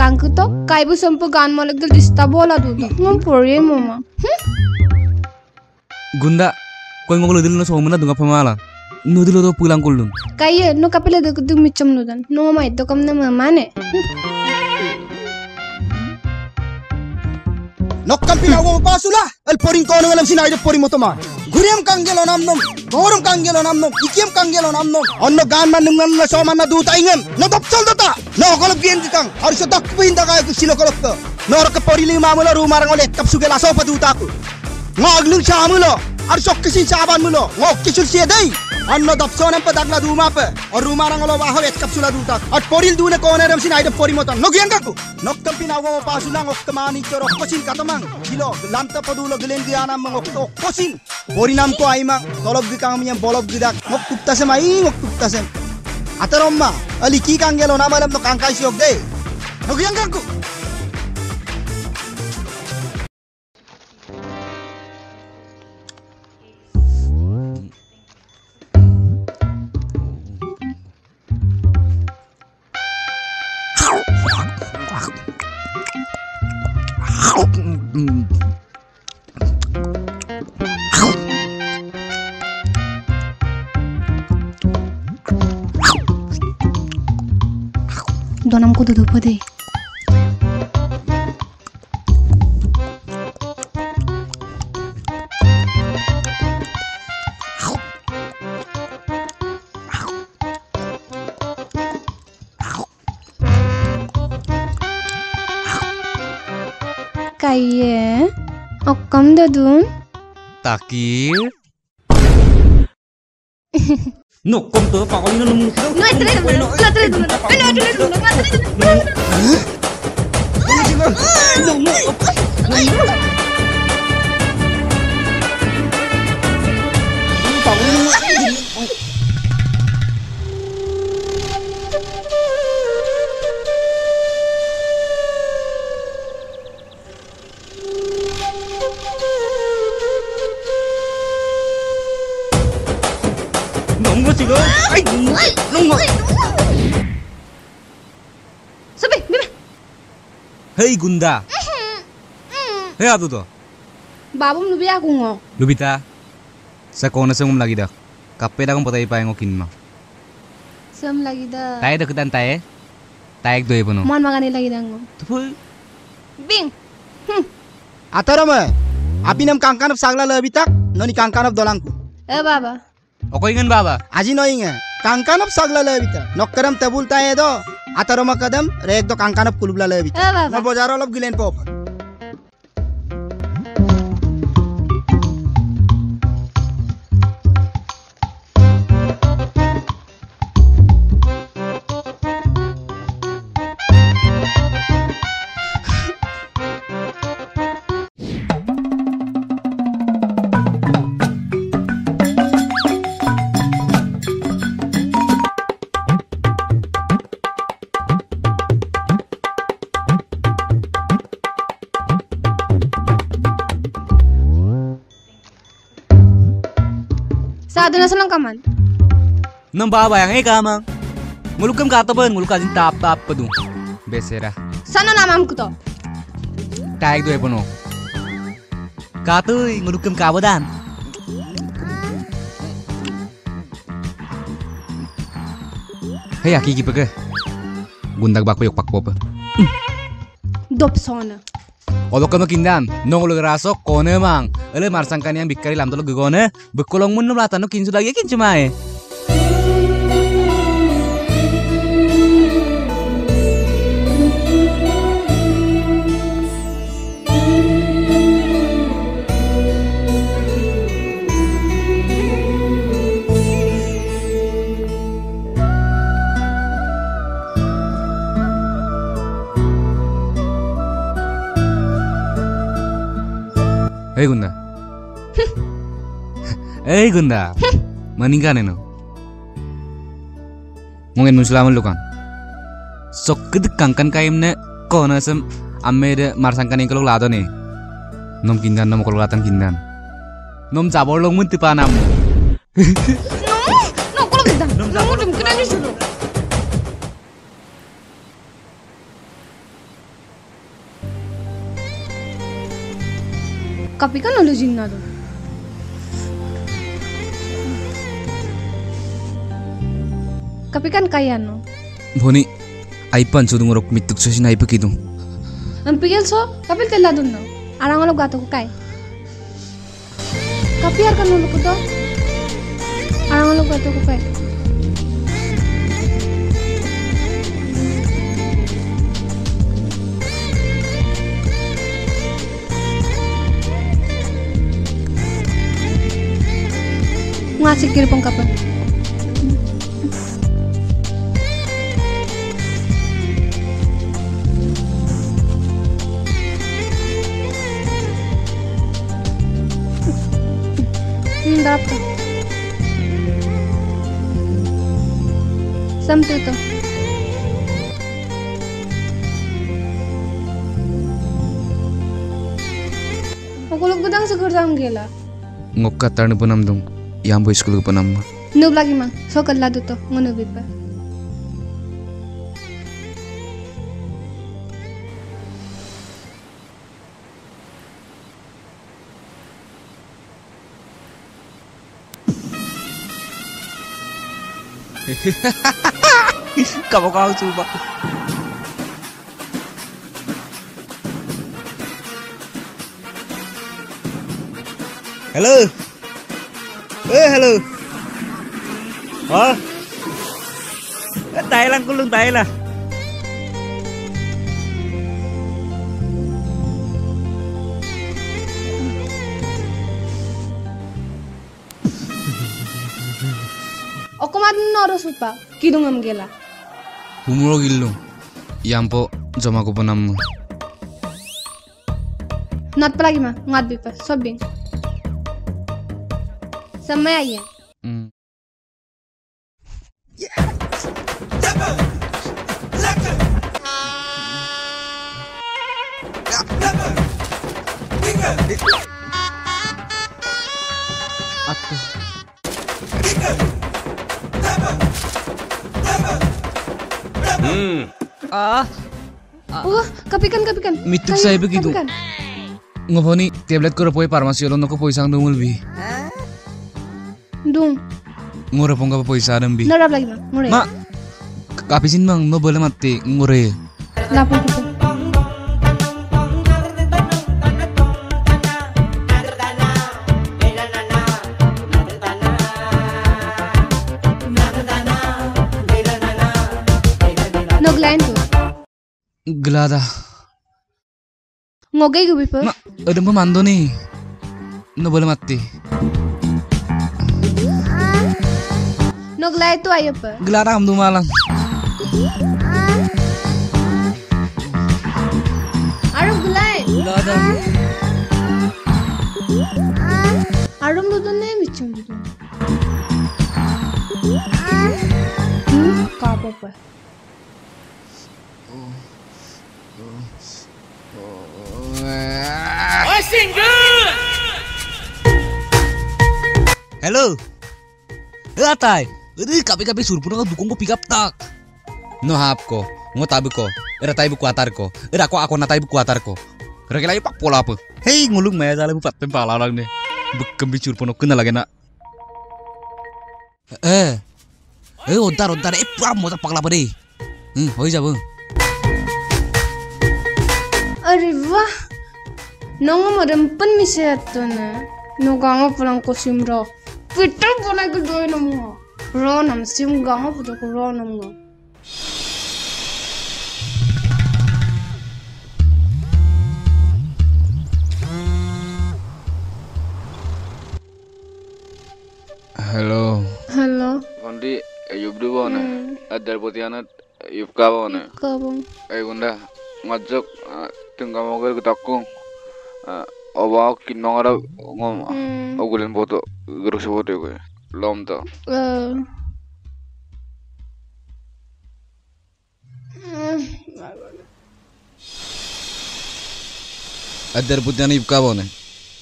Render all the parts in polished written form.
kangku to kaibu sampu gan malak dil dista bola duda ngom pore mama Gunda koy ngolo dil no so mena dunga pamala no dilo do pulang kullun kaiye no kapele de du micham nudan no mai to kam na mama ne Nokkam pinawo pasula el poring kono ngalam sinaide pori motoma guriam kangelo namnom gorum kangelo namnom ikiem kangelo namnom onno gan man nungan na so man na duta ingem no dopsol data no kolop bien dikang harus dak pinda kay ku silo kolop to no rak pori li mamula rumarang ole kap sugela so pa duta ku ngaglung samulo harus okkisin saban mulo ngokkisul siedai onno dopsonam pa dagla duma pa or rumarang ole waho et kap sula duta at poril dune koneram sinaide pori moton no gian gaku nokkam pinawo pasula ngokkamani choro kosin katamang kilo lanta padulo gelen giana mangokto kosin Borinam ko ay mang tolog di kang miyang bolog gidak ngok tuptasem ay ngok tuptasem ataromma aliki kang gelo na malam no kang kai siog de hogyang kangku donam ko dudu pade kaiye okkam dadun takir Nokom to pa ko ino nung no etre dun nunggu sih lo nunggu sabi bebe Hei Gunda Hei atu to babum lubi aku ngo Lubita sa kona sa lagi dah kape dah kong patay pa yung okin mo sam lagi da tayo dakutan tayo tayo doy po no mon magani lagi da ngo tupoy bing ataroma apinam kangkanap sagla lebitak noni kangkanap dolangku baba okay ngan baba aji noinga kangkanap sagla lebita nokkaram tabul taye do ataroma kadam rek do kangkanap kulubla lebita baba na bojaro lob gilen pop Saduna salang kaman. nang baba yang kamang ngulukam kataban ngulukazin tap pa dun besera Sano namam ko to? tayo doy po no katoy ngulukam kabadan Hey aki pa ka gundag bakpo yok pakpo pa Dopsona. Odo kano kindan nongolo raso kone mang ele marsangkan yang bikari lam tolo gone bekolong mun latano kinsu lagi kinsu mae Hey Gunda Hey Gunda Maningkan eno Ngongin musulaman lu kan Sok kedekangkan kaim ne Kona sem Amme de marsangkan yang kalau lado nih Nom kindan nom kalau latan kindan Nom cabor long mun tipanam No, kalau kita. No, dem kena ni suruh. Kapi kan lalu jinna tuh. Kapi kan kaya no. Boni, aipan sudah ngorok mituk sosin aipa gitu. Ampigel so, kapil tela dun no. Arang lo gato ko kai. Kapi ar kan lo ko to. Arang lo gato ko kai. Ngasih kiri pengkapan. Darap tuh. Sampai tuh. Aku lu gudang segur jam gila. Ngokka tarni panam dong. Yang boy school panam. Nub lagi mang. Sokal ladu tuh ngunubit pa. Kamu kau coba. Hello. Hello. Thailand kulung Thailand. Aku mati noro supa. Kidung am gela. Humuro gillo. Yampo jama ko panam. Not palagi mah, ngat bipa, sobing. Sama ya. Atuh. Kapikan. Mituk saya begitu. Ngoponi tablet ko rapoy farmasi olon ko poisa ang dumul bi. Dung. Ngora pong ka poisa adam bi. Narap lagi mah, ngore. Ma kapisin mang no boleh mati ngore. Lapor ko. Noglain tuh. Gelada. Ngogay gubi pa. Ma ada pemando nih. No boleh mati. Noglay tuh ayo pa. Gelada am dumalang. Arum gulay. Gelada. Arum dudun ne bichum dudun. Kapa pa. Hello. Atai. Kapi surpuna ka dukong ko pick up tak. No hap ko. Ngo tabi ko. Era tabi ko atar ko. Era ako na tabi ko atar ko. Kira kira pak pola apa. Hei ngulung maya jale bu patten pala lang ne. Bukem bi surpuna kena lagi na. Ontar pura mo ta pakla pa deh. Hoi jabo. Aरे वाह नोंग मरम्पन मिसे आतो ना नोगांगा पुलांग को सिमरो पिटर पुलांग को दोय नमो रो नम सिम गांगा पुतो को रो नमो Hello. Kondi Ayub dulu nih. Ada putianat Ayub kawan nih. Kabung. Gunda ngajak tinggal mau ke takung. Awak kinara ngom. Ogulin foto gerus foto gue. Lom ta. Ada putianat Ayub kawan nih.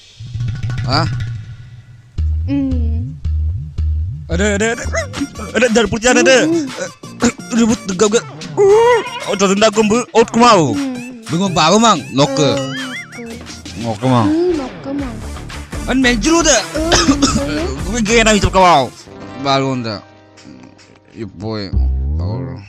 Ada dari putianat ada. Ribut tegak. Oh, tanda aku out kemau. Bingung bawa mang, noke. Ngoke mang. Noke mang. An menjulu dah. Gue gena itu kau. Balon dah. Boy. Balon.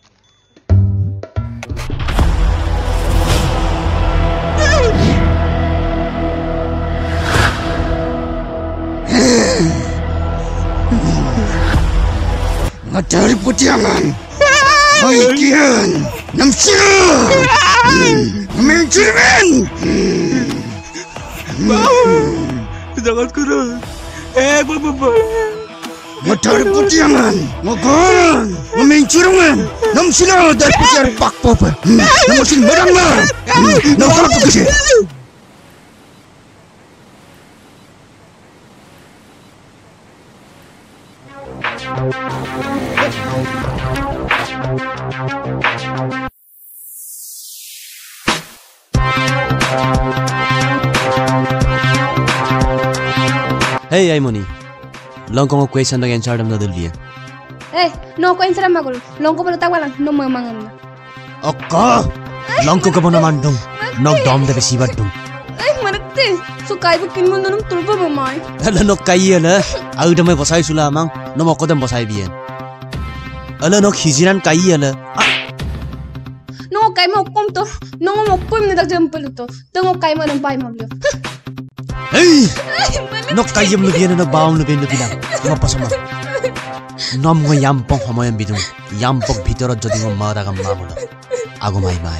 Ngacari putiangan. Maikian. Namsir. Menjirin. Jangan kurang. Bapak. Ngacari putiangan. Magan. Menciringan. Namsir dari putiar pak papa. Namsir meranglah. Namsir apa sih? Hey, Aimoni. Longkong question dong answer dam dadul dia. No ko answer magul. Longko pala tawalan no mamangam. Okka. Longkong ka bona mandong. Nok dom de besi badung. Marakte. So kai bu kin munum tulba mamai. Ala nok kai ala. Au dam bosai sula mang. No moko dam bosai bien. Ala nok hijiran kai ala. No kai mo kom to. No mo kom ne dak jampel to. Tengo kai mo nang pai mablo. Hey! Nok kayam lu bian nok baum lu bian lu bilang. Ngapa sama? Nom ngo yampong hamoyam bidung. Yampong bitorot jodi ngo mara gam mamulo. Aku mai mai.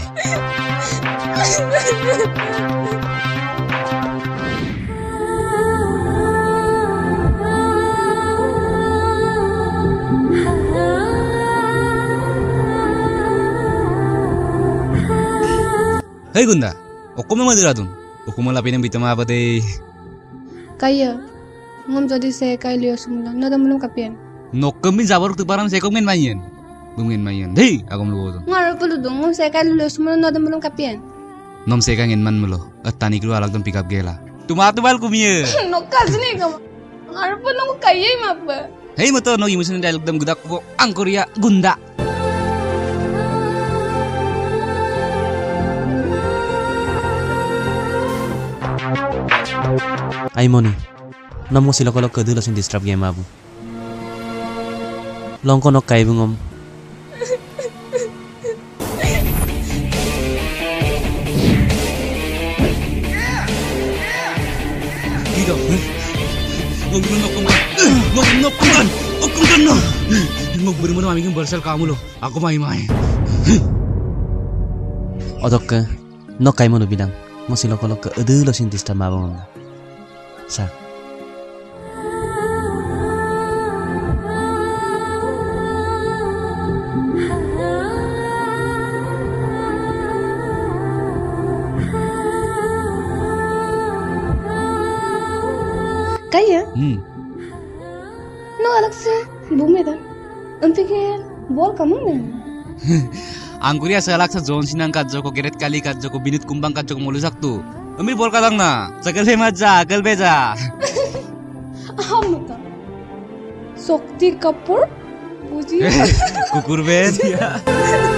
Hey Gunda. Aku mau madiradun. Aku mau lapinin bitama apa deh? Kaya. Ngom jadi saya kai liyo sumula. Nada mulum kapian. Nokemin zabar tu param saya komen main. Bungen main. Hei, aku mau lupa. Ngar pelu dong. Ngom saya kai liyo sumula nada mulum kapian. Nom saya kangen man mulo. Tani kru alag dong pick up gela. Tuma tu bal kumie. Nokas ni kamu. Ngar pelu nong kaya mapa. Hei motor no imusin dialog dam gudak ko angkoria Gunda. Aimoni. Namo sila kolok kedua langsung disturb game abu. Longko nok kai bungom. Gitu. Ngok kuman. Okuman no. Ngok beri mana mami bersel kamu lo. Aku mai. Odok nok kai mono bidang. Mo sila kolok kedua langsung disturb abu. Sa. Kaya? No alag se bumi dah. Ampikir bol kamu ni. Angkuria salak sa John Sinang kadjo ko Geret Kali kadjo ko Binit Kumbang kadjo ko mulusak tu. Ambil bol kadang na. Sakal beja. Amuta. Sokti Kapoor. Puji. Kukur ben.